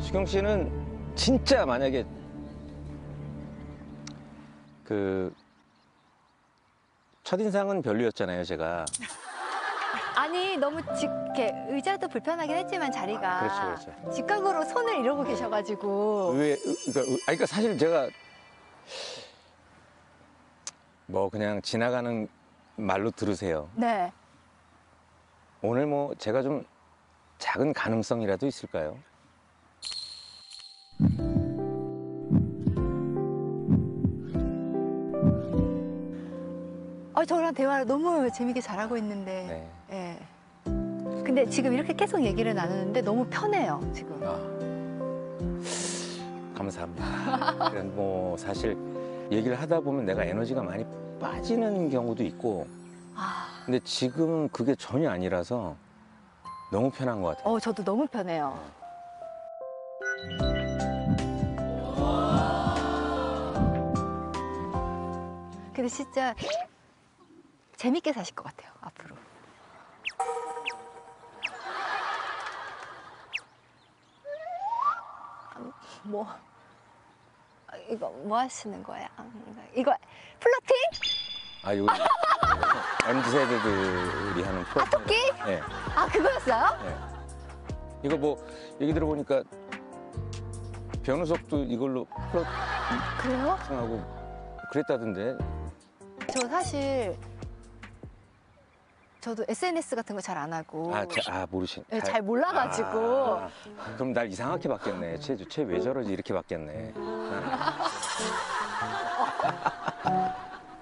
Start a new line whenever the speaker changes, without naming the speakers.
수경 씨는 진짜 만약에 그 첫인상은 별로였잖아요, 제가.
아니 너무 이렇게 의자도 불편하긴 했지만 자리가
그렇죠.
직각으로 손을 이러고 계셔가지고
그러니까 사실 제가 뭐 그냥 지나가는 말로 들으세요.
네.
오늘 뭐 제가 좀 작은 가능성이라도 있을까요?
저랑 대화를 너무 재밌게 잘하고 있는데
네.
예. 근데 지금 이렇게 계속 얘기를 나누는데 너무 편해요 지금.
감사합니다. 뭐 사실 얘기를 하다 보면 내가 에너지가 많이 빠지는 경우도 있고 근데 지금은 그게 전혀 아니라서 너무 편한 것 같아요.
저도 너무 편해요. 근데 진짜 재밌게 사실 것 같아요 앞으로. 이거 뭐 하시는 거야? 이거 플러팅?
이거 MZ 세대들이 하는 프로.
토끼?
네.
그거였어요?
네. 이거 뭐 얘기 들어보니까 변우석도 이걸로
그래요?
플러팅하고 그랬다던데.
저 사실 저도 SNS 같은 거 잘 안 하고
모르신.
네, 잘 몰라가지고.
그럼 날 이상하게 봤겠네. 쟤 왜 저러지 이렇게 봤겠네.